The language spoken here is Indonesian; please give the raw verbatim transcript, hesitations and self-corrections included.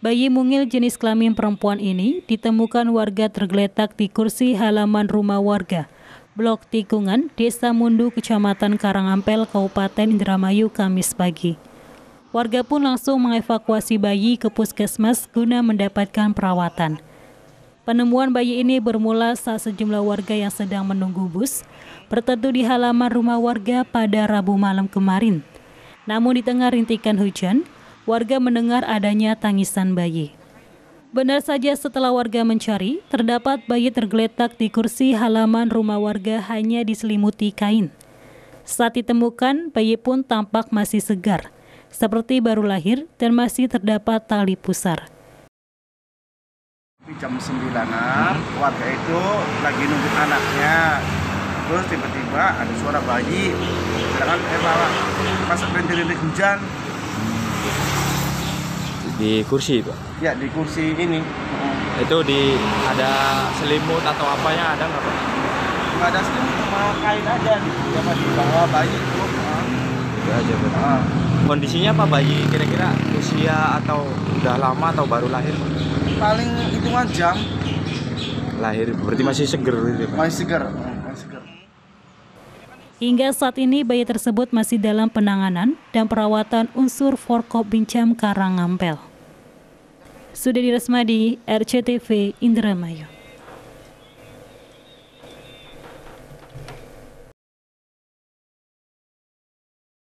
Bayi mungil jenis kelamin perempuan ini ditemukan warga tergeletak di kursi halaman rumah warga, Blok Tikungan, Desa Mundu, Kecamatan Karangampel, Kabupaten Indramayu, Kamis pagi. Warga pun langsung mengevakuasi bayi ke puskesmas guna mendapatkan perawatan. Penemuan bayi ini bermula saat sejumlah warga yang sedang menunggu bus berteduh di halaman rumah warga pada Rabu malam kemarin. Namun di tengah rintikan hujan, warga mendengar adanya tangisan bayi. Benar saja setelah warga mencari, terdapat bayi tergeletak di kursi halaman rumah warga hanya diselimuti kain. Saat ditemukan, bayi pun tampak masih segar, seperti baru lahir dan masih terdapat tali pusar. Jam sembilanan, warga itu lagi nunggu anaknya. Terus tiba-tiba ada suara bayi. Sedangkan eh, pas rintik-rintik hujan. Di kursi Pak? Ya, di kursi ini. Itu di ada selimut atau apanya ada nggak Pak? Nggak ada selimut, cuma kain aja. Dia masih bawa bayi itu. Itu aja Pak. Ah. Kondisinya apa bayi? Kira-kira usia atau udah lama atau baru lahir Pak? Paling hitungan jam. Lahir, berarti masih seger gitu Pak? Masih seger. Masih seger. Hingga saat ini bayi tersebut masih dalam penanganan dan perawatan unsur Forkopimcam Karangampel. Sudadi Resmadi, R C T V, Indramayu.